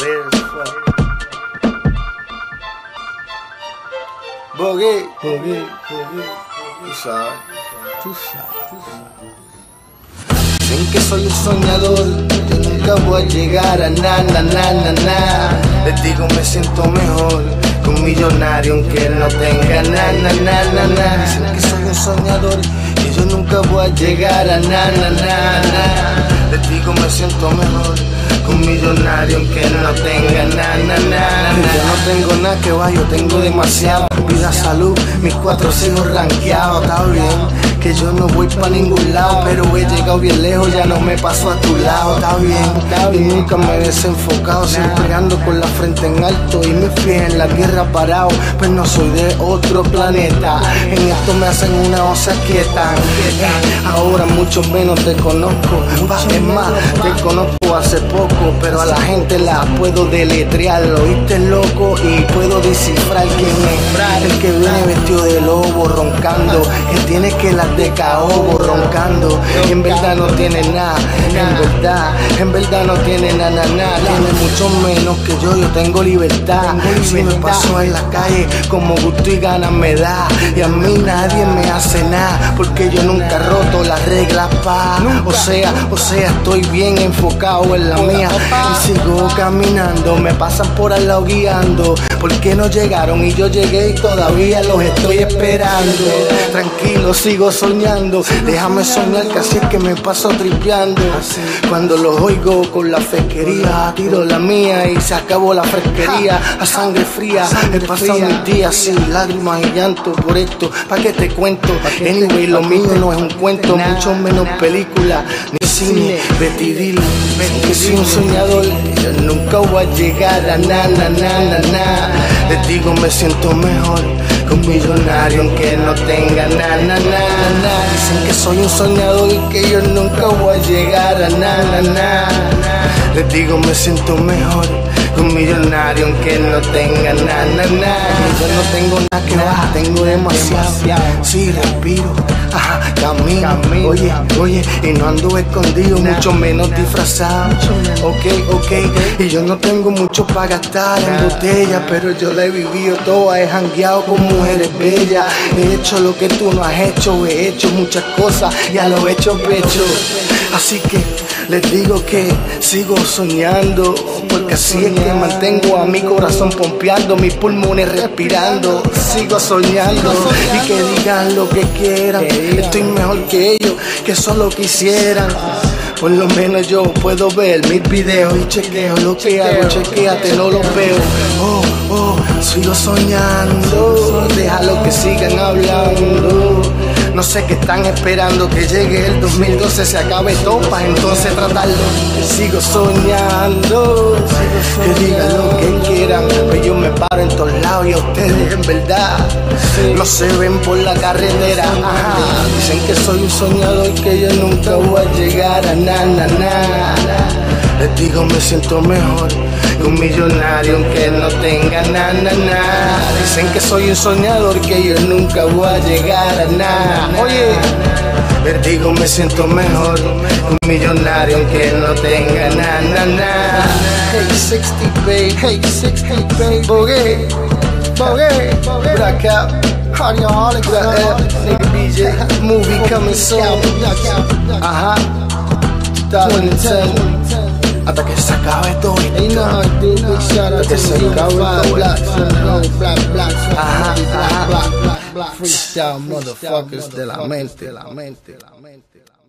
Boogie, tú sabes. Dicen que soy un soñador, yo nunca voy a llegar a na. Les digo me siento mejor que un millonario aunque no tenga na. Dicen que soy un soñador y yo nunca voy a llegar a na. Les digo me siento mejor que un millonario aunque no tenga na. Yo no tengo nada que va, yo tengo demasiado. Vida, salud, mis 4 hijos rankeados, está bien. Que yo no voy pa' ningún lado, pero he llegado bien lejos, ya no me paso a tu lado, está bien. Y nunca me he desenfocado, siempre ando con la frente en alto y mis pies en la tierra parado, pues no soy de otro planeta. En esto me hacen una osa quieta. Ahora mucho menos te conozco, es más, te conozco hace poco, pero a la gente la puedo deletrear, lo oíste loco, y puedo descifrar quién es. El que viene vestido de lobo roncando, que tiene que la de caobo roncando, y en verdad no tiene nada, en verdad no tiene nada, tiene mucho menos que yo tengo libertad. Si me paso en la calle como gusto y ganas me da, y a mí nadie me hace nada, porque yo nunca he roto las reglas, o sea, estoy bien enfocado en la mía, y sigo caminando, me pasan por al lado guiando, porque no llegaron y yo llegué y todavía los estoy esperando. Tranquilo, sigo soñando, déjame soñar que así es que me paso tripeando. Cuando los oigo con la fequería, tiro la mía y se acabó la fresquería. A sangre fría, he pasado mis días sin lágrimas y llanto por esto, ¿pa' qué te cuento? Anyway, lo mío no es un cuento, mucho menos película, ni cine, Betty dile que soy un soñador, yo nunca voy a llegar a na. Les digo me siento mejor que un millonario aunque no tenga na. Dicen que soy un soñador y que yo nunca voy a llegar a na. Les digo me siento mejor que un millonario aunque no tenga na. Yo no tengo nada que dar, tengo demasiado. Sí, respiro, camino, oye, y no ando escondido, mucho menos disfrazado. Ok, y yo no tengo mucho para gastar en botella, pero yo la he vivido toda, he jangueado con mujeres bellas, he hecho lo que tú no has hecho, he hecho muchas cosas y a lo hecho pecho. Así que les digo que sigo soñando, porque así es que mantengo a mi corazón pompeando, mis pulmones respirando. Sigo soñando y que digan lo que quieran, estoy mejor que ellos, que solo quisieran. Por lo menos yo puedo ver mis videos y chequeo lo que hago, chequéate, no lo veo. Sigo soñando, déjalo que sigan hablando. No sé qué están esperando, que llegue el 2012, se acabe todo pa' entonces tratarlo. Sigo soñando, que digan lo que quieran, pero yo me paro en todos lados y a ustedes en verdad no se ven por la carretera. Dicen que soy un soñador y que yo nunca voy a llegar a na. Les digo me siento mejor que un millonario aunque no tenga na. Dicen que soy un soñador que yo nunca voy a llegar a nada. Oye, les digo me siento mejor que un millonario aunque no tenga na. Hey 60 babe, Boogie, Black Out, Cardiaholic, nigga DJ, movie coming soon. 2010. Hasta que se acabe todo. Hasta que se acabe todo. Freestyle motherfuckers de la mente.